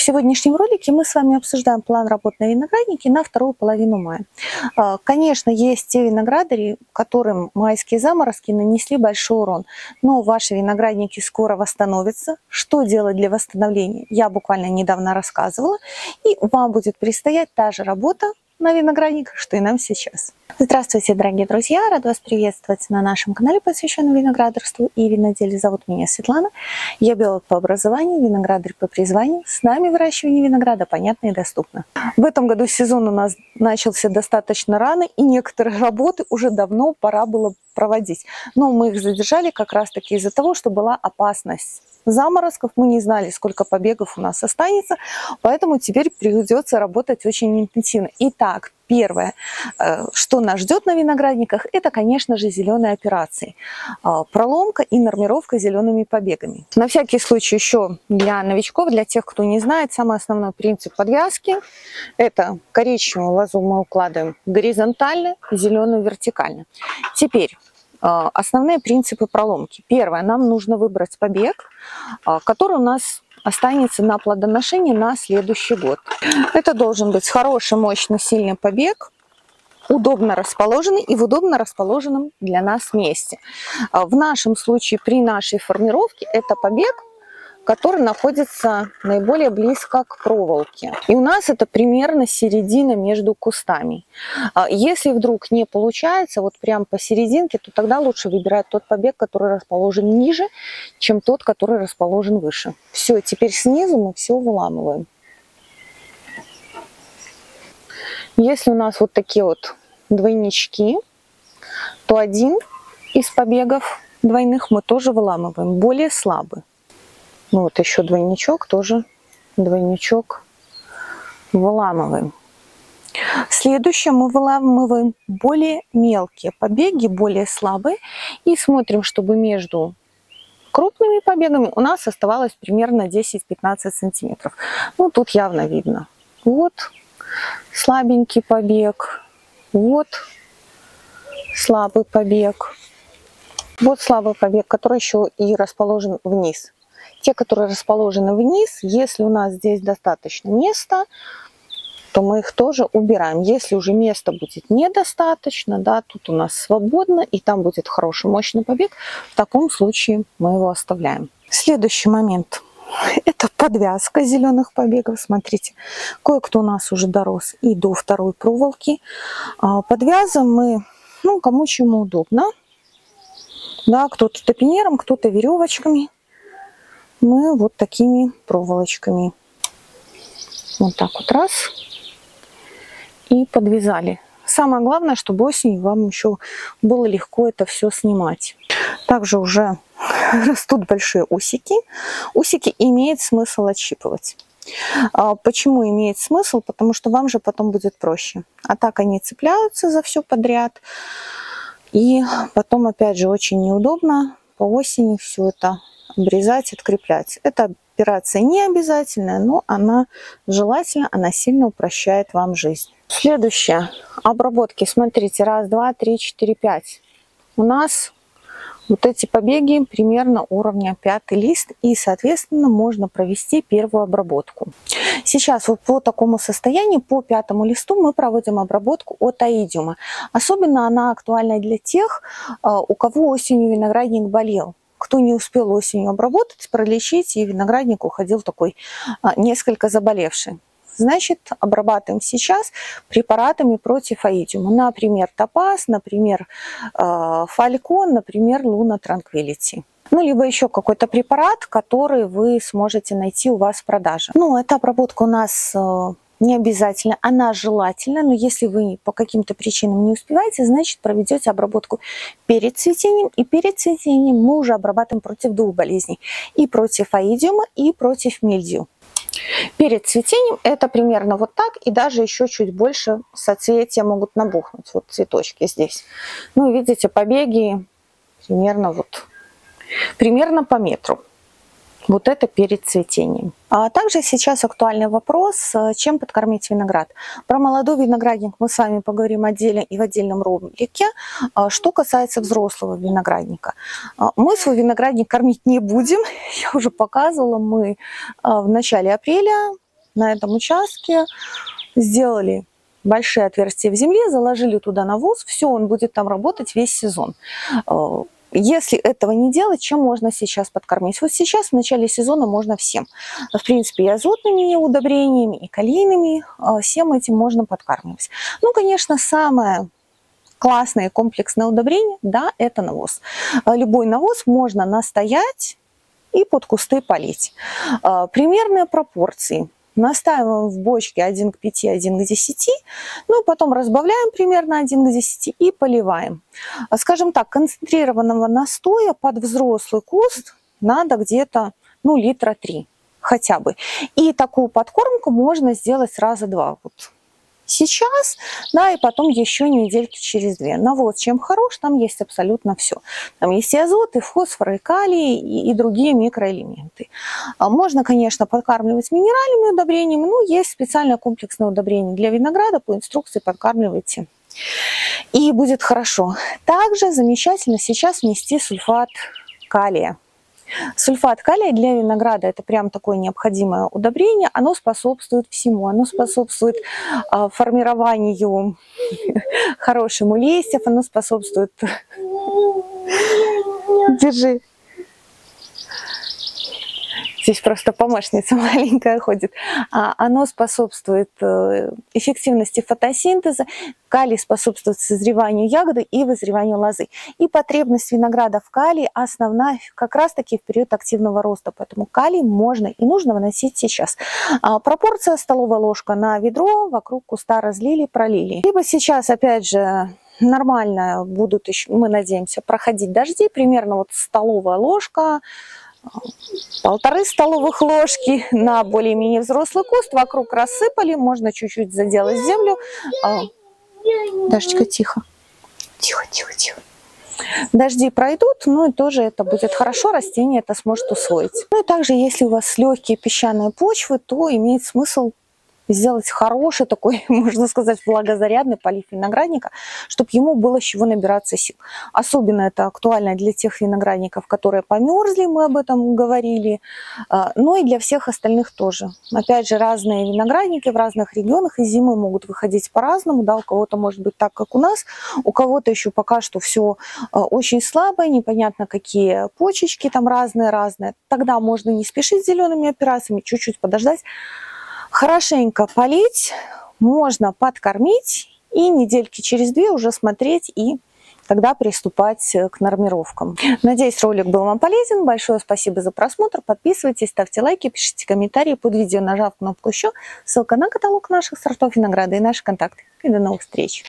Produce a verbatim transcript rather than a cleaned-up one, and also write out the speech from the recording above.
сегодняшнем ролике мы с вами обсуждаем план работы на винограднике на вторую половину мая. Конечно, есть те виноградари, которым майские заморозки нанесли большой урон, но ваши виноградники скоро восстановятся. Что делать для восстановления, я буквально недавно рассказывала, и вам будет предстоять та же работа на виноградниках, что и нам сейчас. Здравствуйте, дорогие друзья! Рада вас приветствовать на нашем канале, посвященном виноградарству и виноделию. Зовут меня Светлана. Я биолог по образованию, виноградарь по призванию. С нами выращивание винограда понятно и доступно. В этом году сезон у нас начался достаточно рано, и некоторые работы уже давно пора было проводить. Но мы их задержали как раз-таки из-за того, что была опасность заморозков. Мы не знали, сколько побегов у нас останется, поэтому теперь придется работать очень интенсивно. Итак, первое, что нас ждет на виноградниках, это, конечно же, зеленые операции. Проломка и нормировка зелеными побегами. На всякий случай еще для новичков, для тех, кто не знает, самый основной принцип подвязки – это коричневую лозу мы укладываем горизонтально, зеленую вертикально. Теперь основные принципы проломки. Первое, нам нужно выбрать побег, который у нас останется на плодоношение на следующий год. Это должен быть хороший, мощный, сильный побег, удобно расположенный и в удобно расположенном для нас месте. В нашем случае, при нашей формировке, это побег, который находится наиболее близко к проволоке. И у нас это примерно середина между кустами. Если вдруг не получается, вот прям посерединке, то тогда лучше выбирать тот побег, который расположен ниже, чем тот, который расположен выше. Все, теперь снизу мы все выламываем. Если у нас вот такие вот двойнички, то один из побегов двойных мы тоже выламываем, более слабый. Ну вот еще двойничок, тоже двойничок выламываем. Следующее мы выламываем более мелкие побеги, более слабые. И смотрим, чтобы между крупными побегами у нас оставалось примерно десять-пятнадцать сантиметров. Ну тут явно видно. Вот слабенький побег, вот слабый побег, вот слабый побег, который еще и расположен вниз. Те, которые расположены вниз, если у нас здесь достаточно места, то мы их тоже убираем. Если уже места будет недостаточно, да, тут у нас свободно, и там будет хороший мощный побег, в таком случае мы его оставляем. Следующий момент – это подвязка зеленых побегов. Смотрите, кое-кто у нас уже дорос и до второй проволоки. Подвязываем мы, ну, кому чему удобно. Да, кто-то топинером, кто-то веревочками. Мы вот такими проволочками вот так вот раз и подвязали. Самое главное, чтобы осенью вам еще было легко это все снимать. Также уже растут большие усики. Усики имеет смысл отщипывать. Почему имеет смысл? Потому что вам же потом будет проще. А так они цепляются за все подряд. И потом опять же очень неудобно по осени все это обрезать, откреплять. Эта операция не обязательная, но она желательна, она сильно упрощает вам жизнь. Следующее. Обработки. Смотрите, раз, два, три, четыре, пять. У нас вот эти побеги примерно уровня пятый лист, и, соответственно, можно провести первую обработку. Сейчас вот по такому состоянию, по пятому листу, мы проводим обработку от аидиума. Особенно она актуальна для тех, у кого осенью виноградник болел. Кто не успел осенью обработать, пролечить, и виноградник уходил такой а, несколько заболевший. Значит, обрабатываем сейчас препаратами против аидиума. Например, топаз, например, э, фалькон, например, луна транквилити. Ну, либо еще какой-то препарат, который вы сможете найти у вас в продаже. Ну, эта обработка у нас э, не обязательно, она желательна, но если вы по каким-то причинам не успеваете, значит, проведете обработку перед цветением. И перед цветением мы уже обрабатываем против двух болезней. И против аидиума, и против мильдью. Перед цветением это примерно вот так, и даже еще чуть больше соцветия могут набухнуть. Вот цветочки здесь. Ну, видите, побеги примерно вот, примерно по метру. Вот это перед цветением. А также сейчас актуальный вопрос, чем подкормить виноград. Про молодой виноградник мы с вами поговорим отдельно и в отдельном ролике. Что касается взрослого виноградника. Мы свой виноградник кормить не будем. Я уже показывала, мы в начале апреля на этом участке, сделали большие отверстия в земле, заложили туда навоз, все, он будет там работать весь сезон. Если этого не делать, чем можно сейчас подкормить? Вот сейчас, в начале сезона, можно всем. В принципе, и азотными удобрениями, и калийными, всем этим можно подкармливать. Ну, конечно, самое классное комплексное удобрение, да, это навоз. Любой навоз можно настоять и под кусты полить. Примерные пропорции. Настаиваем в бочке один к пяти, один к десяти, ну и потом разбавляем примерно один к десяти и поливаем. Скажем так, концентрированного настоя под взрослый куст надо где-то, ну, литра три хотя бы. И такую подкормку можно сделать раза два. Вот сейчас, да, и потом еще недельки через две. Навоз чем хорош, там есть абсолютно все. Там есть и азот, и фосфор, и калий, и, и другие микроэлементы. Можно, конечно, подкармливать минеральными удобрениями, но есть специальное комплексное удобрение для винограда, по инструкции подкармливайте. И будет хорошо. Также замечательно сейчас внести сульфат калия. Сульфат калия для винограда – это прям такое необходимое удобрение. Оно способствует всему. Оно способствует э, формированию хорошему листьев, оно способствует… Держи. Здесь просто помощница маленькая ходит. Оно способствует эффективности фотосинтеза, калий способствует созреванию ягоды и вызреванию лозы. И потребность винограда в калии основная как раз-таки в период активного роста. Поэтому калий можно и нужно выносить сейчас. Пропорция столовая ложка на ведро, вокруг куста разлили, пролили. Либо сейчас, опять же, нормально будут еще, мы надеемся, проходить дожди. Примерно вот столовая ложка, полторы столовых ложки на более-менее взрослый куст, вокруг рассыпали, можно чуть-чуть заделать землю. Дашечка, тихо, тихо, тихо, тихо. Дожди пройдут, ну и тоже это будет хорошо, растение это сможет усвоить. Ну и также, если у вас легкие песчаные почвы, то имеет смысл сделать хороший такой, можно сказать, влагозарядный полив виноградника, чтобы ему было с чего набираться сил. Особенно это актуально для тех виноградников, которые померзли, мы об этом говорили, но и для всех остальных тоже. Опять же, разные виноградники в разных регионах и зимы могут выходить по-разному, да, у кого-то может быть так, как у нас, у кого-то еще пока что все очень слабое, непонятно какие почечки там разные-разные. Тогда можно не спешить с зелеными операциями, чуть-чуть подождать, хорошенько полить, можно подкормить и недельки через две уже смотреть и тогда приступать к нормировкам. Надеюсь, ролик был вам полезен. Большое спасибо за просмотр. Подписывайтесь, ставьте лайки, пишите комментарии под видео, нажав кнопку «Еще». Ссылка на каталог наших сортов винограда и наши контакты. И до новых встреч!